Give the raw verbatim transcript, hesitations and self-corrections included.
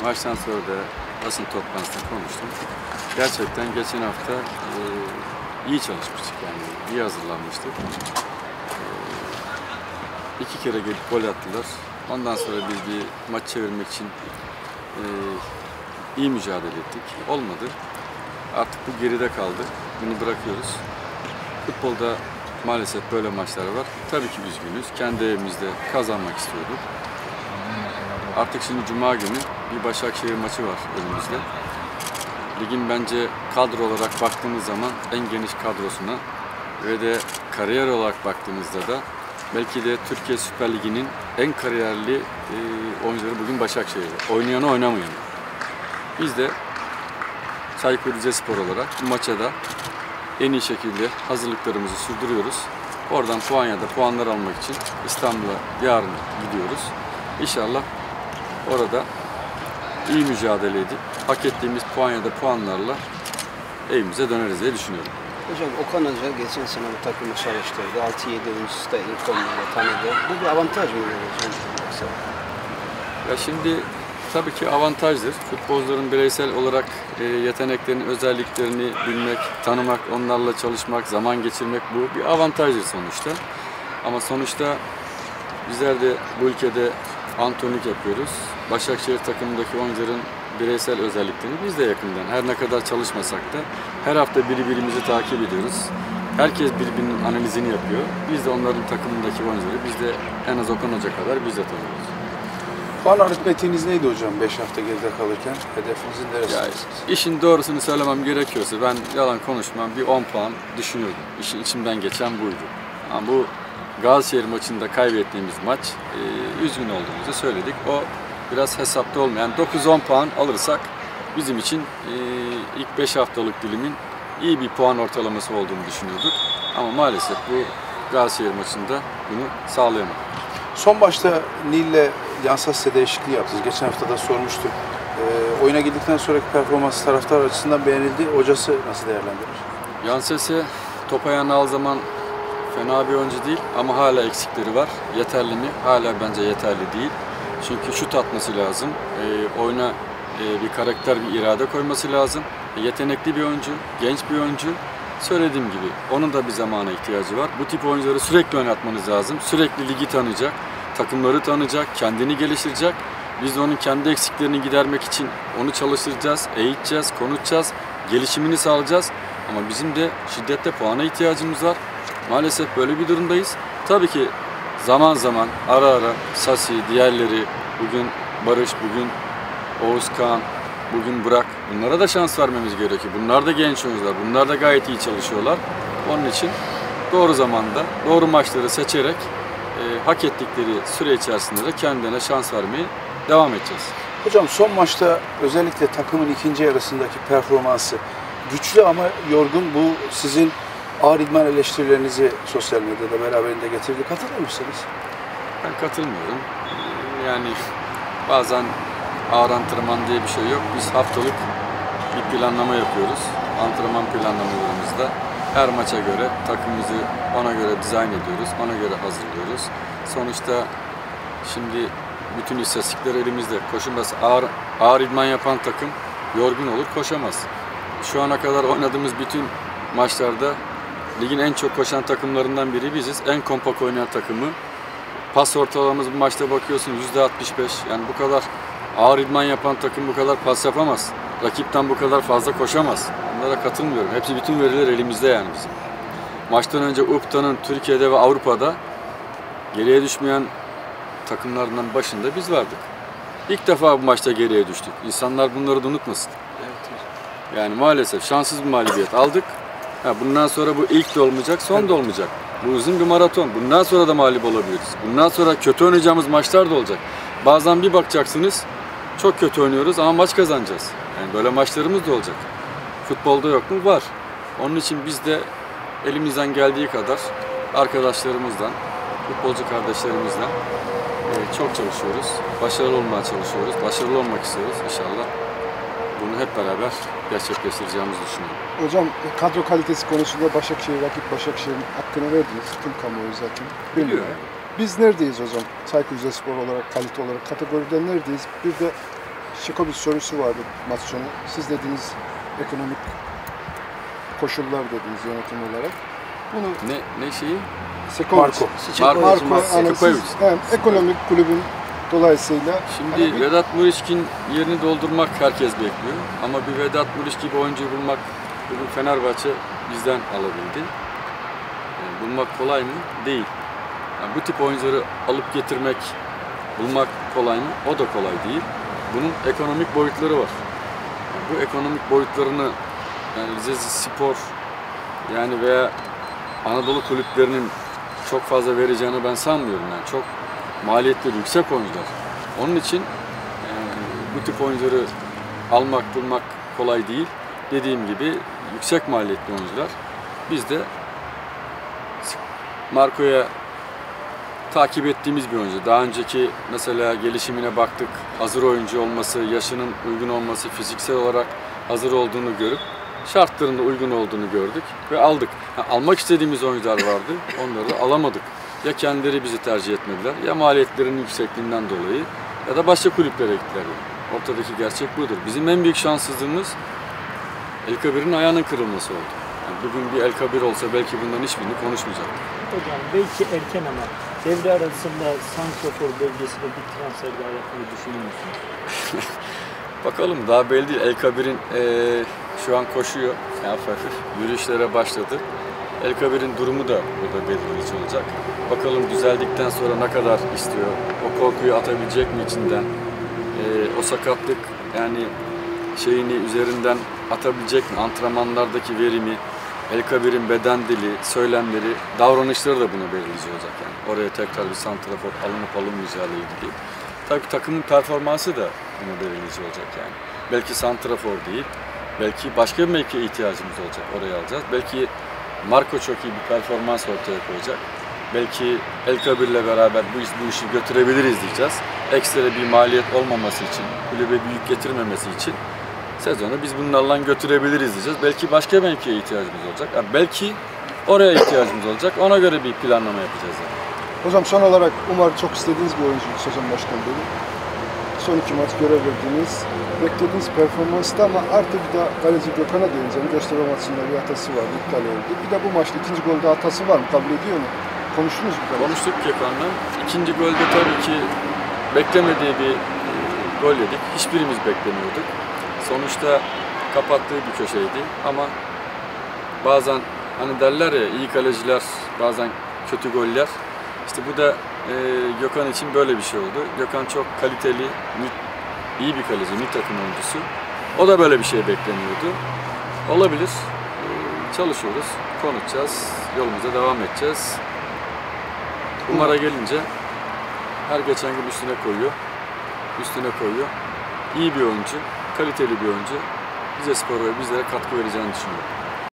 maçtan sonra da basın toplantısında konuştum. Gerçekten geçen hafta e, iyi çalışmıştık yani, iyi hazırlanmıştık. E, iki kere gelip gol attılar. Ondan sonra biz bir maç çevirmek için e, iyi mücadele ettik. Olmadı. Artık bu geride kaldı. Bunu bırakıyoruz. Futbolda maalesef böyle maçlar var. Tabii ki üzgünüz. Kendi evimizde kazanmak istiyorduk. Artık şimdi Cuma günü bir Başakşehir maçı var önümüzde. Ligin bence kadro olarak baktığımız zaman en geniş kadrosuna ve de kariyer olarak baktığımızda da belki de Türkiye Süper Ligi'nin en kariyerli e, oyuncuları bugün Başakşehir'de. Oynayanı oynamayanı. Biz de Çaykur Rizespor olarak bu maça da en iyi şekilde hazırlıklarımızı sürdürüyoruz. Oradan puan ya da puanlar almak için İstanbul'a yarın gidiyoruz. İnşallah orada iyi mücadele edip hak ettiğimiz puan ya da puanlarla evimize döneriz diye düşünüyorum. Hocam Okan Hoca geçen sene bu takımı çalıştırdı. altı yedi oyuncusu da ilk onlarla tanıdı. Bu bir avantaj mı hocam? Ya şimdi tabii ki avantajdır. Futbolcuların bireysel olarak e, yeteneklerini, özelliklerini bilmek, tanımak, onlarla çalışmak, zaman geçirmek bu bir avantajdır sonuçta. Ama sonuçta bizler de bu ülkede antrenörlük yapıyoruz. Başakşehir takımındaki oyuncuların bireysel özelliklerini biz de yakından, her ne kadar çalışmasak da her hafta birbirimizi takip ediyoruz. Herkes birbirinin analizini yapıyor. Biz de onların takımındaki oyuncuları, biz de en az Okan Hoca kadar biz de tanıyoruz. Puan aritmetiğiniz neydi hocam beş hafta geride kalırken? Hedefinizin neresindesiniz? İşin doğrusunu söylemem gerekiyorsa ben yalan konuşmam, bir on puan düşünüyordum. İşin içimden geçen buydu. Ama bu Galatasaray'ın maçında kaybettiğimiz maç, e, üzgün olduğumuzu söyledik. O biraz hesapta olmayan dokuz on puan alırsak bizim için e, ilk beş haftalık dilimin iyi bir puan ortalaması olduğunu düşünüyorduk. Ama maalesef bu Galatasaray maçında bunu sağlayamadık. Son başta Nil'le Yansas'la değişikliği yaptınız. Geçen hafta da sormuştum. E, oyuna girdikten sonraki performansı taraftar açısından beğenildi. Hocası nasıl değerlendirir? Yansas'e top ayağına al zaman fena bir oyuncu değil ama hala eksikleri var. Yeterli mi? Hala bence yeterli değil. Çünkü şut atması lazım. E, oyuna e, bir karakter, bir irade koyması lazım. E, yetenekli bir oyuncu, genç bir oyuncu. Söylediğim gibi onun da bir zamana ihtiyacı var. Bu tip oyuncuları sürekli oynatmanız lazım. Sürekli ligi tanıyacak, takımları tanıyacak, kendini geliştirecek. Biz de onun kendi eksiklerini gidermek için onu çalıştıracağız, eğiteceğiz, konuşacağız, gelişimini sağlayacağız. Ama bizim de şiddetle puana ihtiyacımız var. Maalesef böyle bir durumdayız. Tabii ki zaman zaman ara ara Sasi, diğerleri, bugün Barış, bugün Oğuzkan, bugün Burak, bunlara da şans vermemiz gerekiyor. Bunlar da genç oyuncular, bunlar da gayet iyi çalışıyorlar. Onun için doğru zamanda, doğru maçları seçerek e, hak ettikleri süre içerisinde de kendilerine şans vermeye devam edeceğiz. Hocam son maçta özellikle takımın ikinci yarısındaki performansı güçlü ama yorgun. Bu sizin ağır idman eleştirilerinizi sosyal medyada beraberinde getirdi. Katılır mısınız? Ben katılmıyorum. Yani bazen ağır antrenman diye bir şey yok. Biz haftalık bir planlama yapıyoruz. Antrenman planlamalarımızda her maça göre takımımızı ona göre dizayn ediyoruz. Ona göre hazırlıyoruz. Sonuçta şimdi bütün istatistikler elimizde. Koşulması ağır, ağır idman yapan takım yorgun olur, koşamaz. Şu ana kadar oynadığımız bütün maçlarda ligin en çok koşan takımlarından biri biziz. En kompakt oynayan takımı. Pas ortalamamız bu maçta bakıyorsun yüzde altmış beş. Yani bu kadar ağır idman yapan takım bu kadar pas yapamaz. Rakipten bu kadar fazla koşamaz. Bunlara katılmıyorum. Hepsi, bütün veriler elimizde yani bizim. Maçtan önce U P T A'nın Türkiye'de ve Avrupa'da geriye düşmeyen takımlarından başında biz vardık. İlk defa bu maçta geriye düştük. İnsanlar bunları da unutmasın. Evet. Yani maalesef şanssız bir mağlubiyet aldık. Ha, bundan sonra bu ilk de olmayacak, son da olmayacak. Bu uzun bir maraton. Bundan sonra da mağlup olabiliriz. Bundan sonra kötü oynayacağımız maçlar da olacak. Bazen bir bakacaksınız, çok kötü oynuyoruz ama maç kazanacağız. Yani böyle maçlarımız da olacak. Futbolda yok mu? Var. Onun için biz de elimizden geldiği kadar arkadaşlarımızdan, futbolcu kardeşlerimizden çok çalışıyoruz. Başarılı olmaya çalışıyoruz. Başarılı olmak istiyoruz inşallah. Bunu hep beraber gerçekleştireceğimizi düşünüyorum. Hocam kadro kalitesi konusunda Başakşehir, rakip Başakşehir'in hakkını verdiniz. Tüm kamuoyu zaten biliyor. Biz neredeyiz hocam? Çaykur Rizespor olarak, kalite olarak kategoride neredeyiz? Bir de Şiko bir sorusu vardı maç sonu. Siz dediniz ekonomik koşullar dediniz yönetim olarak. Bunu Ne, ne şeyi? Sekovic, Marko. Marko. Marko, yani Sekovic. siz hem ekonomik kulübün dolayısıyla Şimdi hani bir- Vedat Muriçkin yerini doldurmak herkes bekliyor. Ama bir Vedat Muriç gibi oyuncu bulmak bugün Fenerbahçe bizden alabildi. Yani bulmak kolay mı? Değil. Yani bu tip oyuncuları alıp getirmek, bulmak kolay mı? O da kolay değil. Bunun ekonomik boyutları var. Yani bu ekonomik boyutlarını yani Rize Spor yani veya Anadolu kulüplerinin çok fazla vereceğini ben sanmıyorum. Yani çok maliyetleri yüksek oyuncular. Onun için yani bu tip oyuncuları almak, bulmak kolay değil. Dediğim gibi yüksek maliyetli oyuncular. Biz de Marko'ya takip ettiğimiz bir oyuncu. Daha önceki mesela gelişimine baktık. Hazır oyuncu olması, yaşının uygun olması, fiziksel olarak hazır olduğunu görüp şartlarında uygun olduğunu gördük ve aldık. Ha, almak istediğimiz oyuncular vardı. Onları da alamadık. Ya kendileri bizi tercih etmediler ya maliyetlerin yüksekliğinden dolayı ya da başka kulüplere gittiler. Ortadaki gerçek budur. Bizim en büyük şanssızlığımız El Kabir'in ayağının kırılması oldu. Yani bugün bir El Kabir olsa belki bunların hiçbirini konuşmayacaktık. Hocam belki erken ama devre arasında santrafor bölgesinde bir transfer daha yapmayı düşünüyor musunuz? Bakalım daha belli değil. El Kabir'in eee, şu an koşuyor. Yani hafif hafif yürüyüşlere başladı. El Kabir'in durumu da burada belirleyici olacak. Bakalım düzeldikten sonra ne kadar istiyor? O korkuyu atabilecek mi içinden? Eee, o sakatlık yani şeyini üzerinden atabilecek mi? Antrenmanlardaki verimi, El Kabir'in beden dili, söylemleri, davranışları da buna belirleyici olacak yani. Oraya tekrar bir santrafor alınıp alınmayacağı ile ilgili. Tabii takımın performansı da buna belirleyici olacak yani. Belki santrafor değil, belki başka bir mevkiye ihtiyacımız olacak, oraya alacağız. Belki Marko çok iyi bir performans ortaya koyacak. Belki El Kabir'le beraber bu, iş, bu işi götürebiliriz diyeceğiz. Ekstra bir maliyet olmaması için, kulübe büyük getirmemesi için sezonu biz bunlarla götürebiliriz diyeceğiz. Belki başka mevkiye ihtiyacımız olacak. Yani belki oraya ihtiyacımız olacak. Ona göre bir planlama yapacağız. Yani. Hocam son olarak Umar çok istediğiniz bir oyuncu sezon başkanı dedi. Son iki maç görev verdiniz. Beklediğiniz performansta ama artık bir de kaleci Gökhan'a değineceğim. Göztepe maçında bir hatası vardı, iptal oldu. Bir de bu maçta ikinci golde hatası var mı? Kabul ediyor mu? Konuştunuz mu? Konuştuk Gökhan'la. İkinci golde tabii ki beklemediği bir gol yedik. Hiçbirimiz beklemiyorduk. Sonuçta kapattığı bir köşeydi ama bazen hani derler ya iyi kaleciler bazen kötü goller. İşte bu da e, Gökhan için böyle bir şey oldu. Gökhan çok kaliteli, iyi bir kaleci, milli takım oyuncusu. O da böyle bir şey beklemiyordu. Olabilir. E, çalışıyoruz, konuşacağız, yolumuza devam edeceğiz. Umar'a gelince her geçen gün üstüne koyuyor. Üstüne koyuyor. İyi bir oyuncu, kaliteli bir oyuncu. Rize Spor'a ve bizlere katkı vereceğini düşünüyorum.